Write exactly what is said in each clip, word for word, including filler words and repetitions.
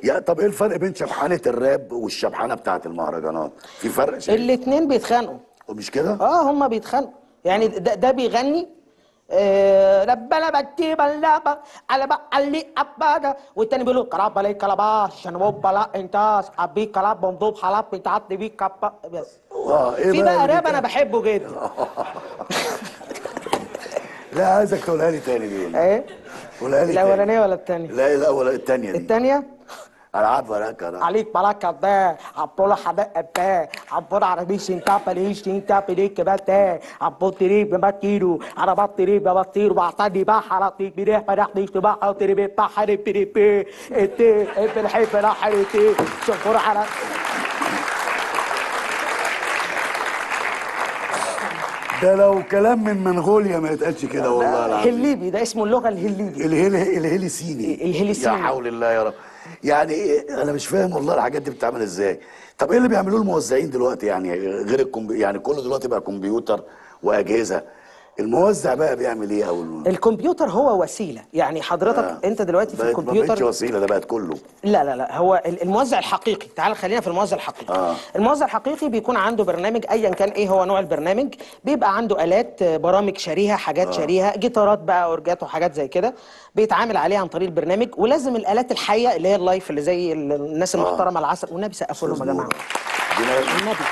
يا طب ايه الفرق بين شبحانه الراب والشبحانه بتاعت المهرجانات؟ في فرق شيء؟ الاتنين بيتخانقوا. ومش كده؟ اه هما بيتخانقوا يعني. ده, ده بيغني لبلا بتي بلابا على بقى ابادا، والتاني بيقول كلاب عليك كلابا شنوب بلا انتاس ابي كلاب بمضوب حلاب بتاعت بي كابا بس. اه ايه في بقى بقى اللي راب انا بيتقال؟ بحبه جدا. لا عايزك تقولها لي تاني دي ولا ايه؟ قولها لي تاني. الاولانيه ولا التانيه؟ لا الاول التانيه دي. التانيه العب وراك انا عليك بلاك ده عبولا حدق ده عبولا عربي سنتا بليش سنتا بليك بات عبو تري بماتيرو عربات تري بماتيرو بعتني بقى حراتي بيريح بريح تبقى او تري بحر بيري بي اتي بالحيف لا حريتي شكر على ده لو كلام من منغوليا ما يتقالش كده والله العظيم. هليبي ده اسمه اللغه الهليبي. الهيلي الهيلي سيني. الهيلي سيني. يا حول الله يا رب. يعني ايه انا مش فاهم والله الحاجات دي بتتعمل ازاي. طب ايه اللي بيعملوه الموزعين دلوقتي يعني غير الكمبي... يعني كله دلوقتي بقى كمبيوتر واجهزه. الموزع بقى بيعمل ايه؟ او الكمبيوتر هو وسيله يعني حضرتك آه. انت دلوقتي في الكمبيوتر ما بقتش وسيله، ده بقت كله. لا لا لا هو الموزع الحقيقي. تعال خلينا في الموزع الحقيقي. آه. الموزع الحقيقي بيكون عنده برنامج ايا كان ايه هو نوع البرنامج، بيبقى عنده الات برامج شاريها حاجات آه. شاريها جيتارات بقى اورجات وحاجات زي كده بيتعامل عليها عن طريق البرنامج. ولازم الالات الحيه اللي هي اللايف اللي زي الناس المحترمه آه. العسل والنبي سقفوا لهم يا جماعه النبي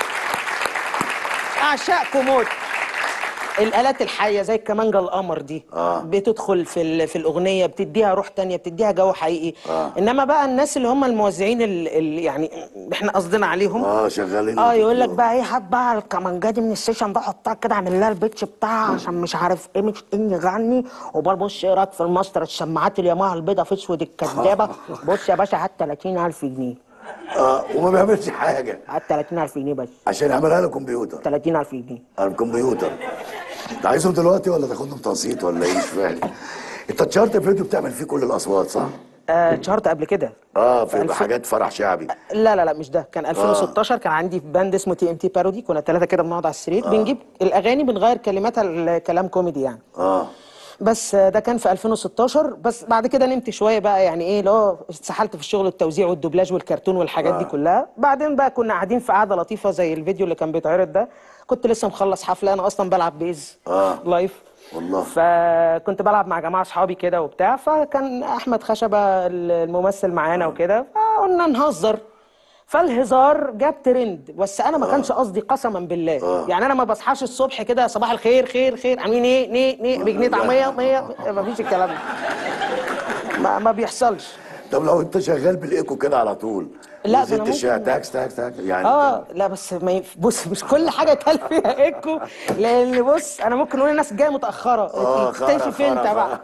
اعشائكم موت. الالات الحيه زي الكمانجه القمر دي آه. بتدخل في في الاغنيه بتديها روح تانية بتديها جو حقيقي آه. انما بقى الناس اللي هم الموزعين اللي يعني احنا قصدنا عليهم اه شغالين اه يقول لك بقى ايه هات بقى الكمانجه دي من السيشن بقى حطها كده اعمل لها البيتش بتاعها عشان مش عارف ايه مش ان يغني وبرضه بص ايه رايك في الماستر السماعات الياماها البيضه في اسود الكدابه بص يا باشا هات ثلاثين ألف جنيه اه وما بيعملش حاجه. هات ثلاثين ألف جنيه بس عشان يعملها له كمبيوتر. ثلاثين ألف جنيه الكمبيوتر. انت عايزهم دلوقتي ولا تاخدهم تقسيط ولا ايه؟ مش فاهم. انت اتشهرت فيديو بتعمل فيه كل الاصوات صح؟ آه اتشهرت قبل كده اه في الف... حاجات فرح شعبي. لا لا لا مش ده كان ألفين وستاشر آه. كان عندي في باند اسمه تي ام تي بارودي. كنا ثلاثه كده بنقعد على السرير آه. بنجيب الاغاني بنغير كلماتها لكلام كوميدي يعني اه بس ده كان في ألفين وستاشر. بس بعد كده نمت شويه بقى يعني ايه لو اتسحلت في الشغل التوزيع والدوبلاج والكرتون والحاجات آه. دي كلها. بعدين بقى كنا قاعدين في قعده لطيفه زي الفيديو اللي كان بيتعرض ده. كنت لسه مخلص حفله انا اصلا بلعب بيز آه. لايف والله. فكنت بلعب مع جماعه اصحابي كده وبتاع فكان احمد خشبه الممثل معانا آه. وكده فقلنا نهزر فالهزار جاب ترند. بس انا ما كانش قصدي قسما بالله آه. يعني انا ما بصحاش الصبح كده صباح الخير خير خير عاملين ايه ني ني بجنيه طعميه مية ما فيش الكلام ده ما, ما بيحصلش. طب لو انت شغال بالايكو كده على طول لا ده انا ممكن تاكس تاكس تاكس يعني اه لا بس ما يف... بص مش كل حاجه كان فيها ايكو لان بص انا ممكن نقول الناس جايه متاخره اه تكتشف انت بقى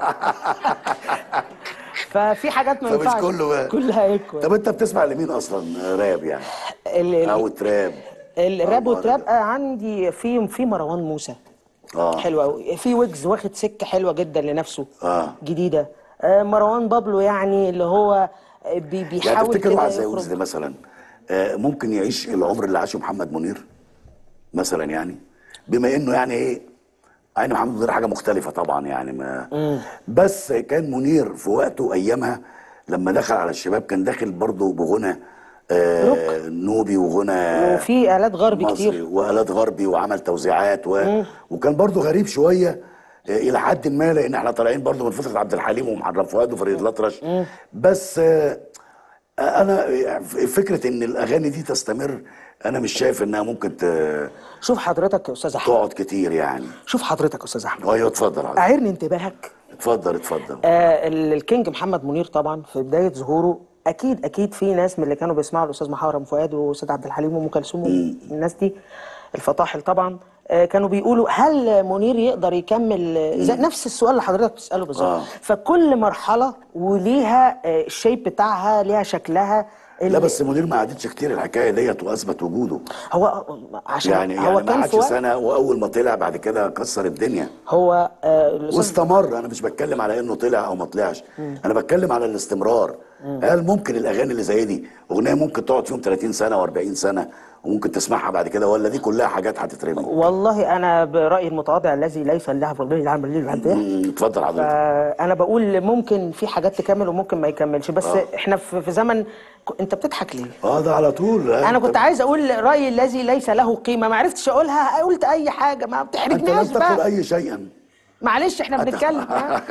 ففي حاجات ما ينفعش فمش كله بقى كلها ايكو. طب انت بتسمع لمين اصلا راب يعني؟ ال... او تراب؟ الراب والتراب آه عندي في في مروان موسى اه حلو قوي. في ويجز واخد سكه حلوه جدا لنفسه اه جديده. آه مروان بابلو يعني اللي هو بي بيحاول يعني تفتكر واحد زي ويجز مثلا آه ممكن يعيش العمر اللي عاشه محمد منير مثلا يعني بما انه يعني ايه يعني محمد منير حاجه مختلفه طبعا يعني ما مم. بس كان منير في وقته ايامها لما دخل على الشباب كان داخل برضه بغنى آه نوبي وغنى وفي آلات غربي كتير وآلات غربي وعمل توزيعات و... وكان برضه غريب شويه آه الى حد ما لان احنا طالعين برضه من فتره عبد الحليم ومحرم فؤاد وفريد الأطرش بس آه انا فكره ان الاغاني دي تستمر انا مش شايف انها ممكن ت... شوف حضرتك يا استاذ احمد تقعد كتير يعني. شوف حضرتك يا استاذ احمد ايوه اتفضل. اعيرني انتباهك. اتفضل اتفضل. آه الكينج محمد منير طبعا في بدايه ظهوره اكيد اكيد في ناس من اللي كانوا بيسمعوا الاستاذ محرم فؤاد واستاذ عبد الحليم وام كلثوم الناس دي الفطاحل طبعا آه كانوا بيقولوا هل منير يقدر يكمل زي نفس السؤال اللي حضرتك بتساله بالظبط آه. فكل مرحله وليها آه الشيب بتاعها ليها شكلها. لا بس منير ما قعدتش كتير الحكايه ديت واثبت وجوده. هو عشان يعني هو يعني كان ما قعدش سنه واول ما طلع بعد كده كسر الدنيا. هو آه واستمر. انا مش بتكلم على انه طلع او ما طلعش مم. انا بتكلم على الاستمرار. مم. هل ممكن الاغاني اللي زي دي اغنيه ممكن تقعد فيهم ثلاثين سنه وأربعين سنه وممكن تسمعها بعد كده ولا دي كلها حاجات هتترمي؟ والله والله انا برايي المتواضع الذي ليس له في الغير العام اللي عنده. اتفضل حضرتك. انا بقول ممكن في حاجات تكمل وممكن ما يكملش، بس آه. احنا في في زمن ك... انت بتضحك ليه؟ اه ده على طول. انا كنت عايز اقول رايي الذي ليس له قيمه، ما عرفتش اقولها، قلت اي حاجه، ما بتحرجناش انت لم تقل بقى. اي شيئا. معلش احنا بنتكلم.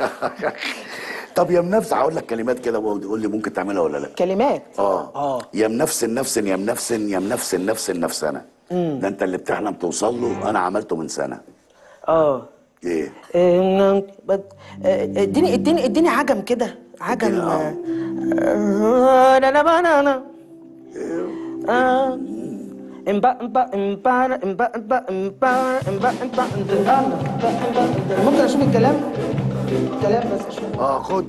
طب يا منفس هقول لك كلمات كده وتقول لي ممكن تعملها ولا لا. كلمات؟ اه اه يا منفس النفس يا منفس يا منفس النفس النفس انا. امم ده انت اللي بتحلم توصل له، انا عملته من سنه. اه ايه؟ اديني اديني اديني عجم كده، عجم. اه انا انا انا اه امبا امبا امبا امبا امبا امبا امبا امبا. ممكن اشوف الكلام؟ الكلام بس اشوف. اه خد.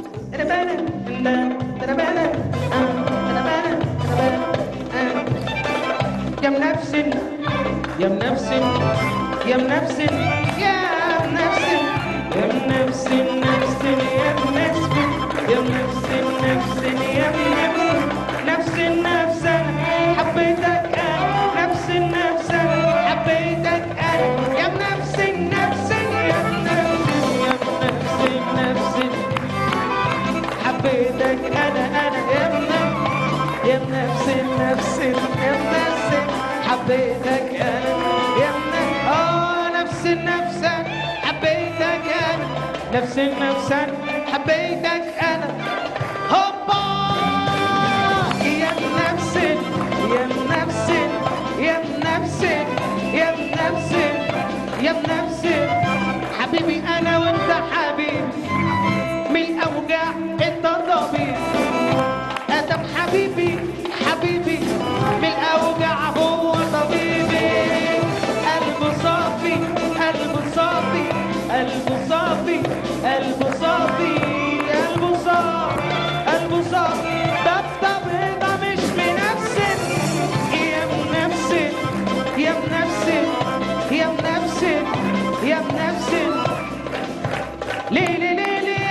يا منفس يا منفس يا منفس يا منفس يا منفس نفس يا منفس يا منفس نفس يا منفس نفس النفس حبيتك انا، نفس النفس حبيتك انا، يا منفس النفس يا منفس يا منفس النفس حبيتك انا انا يا منفس يا منفس النفس يا منفس حبيتك انا يا منفس اه نفس النفس حبيتك انا، نفس النفس حبيتك انا هوبا يا منفس يا منفس يا منفس يا منفس يا منفس حبيبي انا وانت حبيبي، من الاوجاع انت الطبيب. ادم حبيبي حبيبي من الاوجاع هو طبيبي. قلبه صافي قلبه صافي قلبه صافي قلبه صافي قلبه صافي قلبه صافي. طبطب ده مش بنفسك يا منفسك يا منفسك يا منفسك يا منفسك. ليه ليه ليه ليه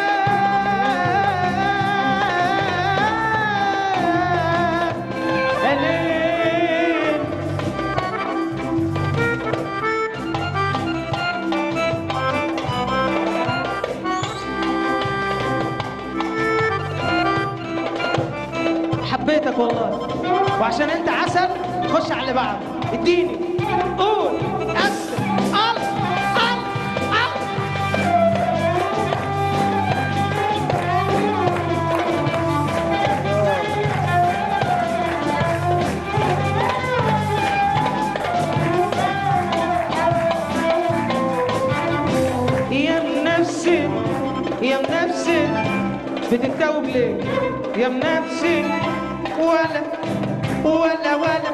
حبيتك والله، وعشان انت عسل خش على اللي بعده. اديني قول اسف ال ال ال يا منفسي يا منفسي بتتوب ليه يا منفسي؟ ولا ولا ولا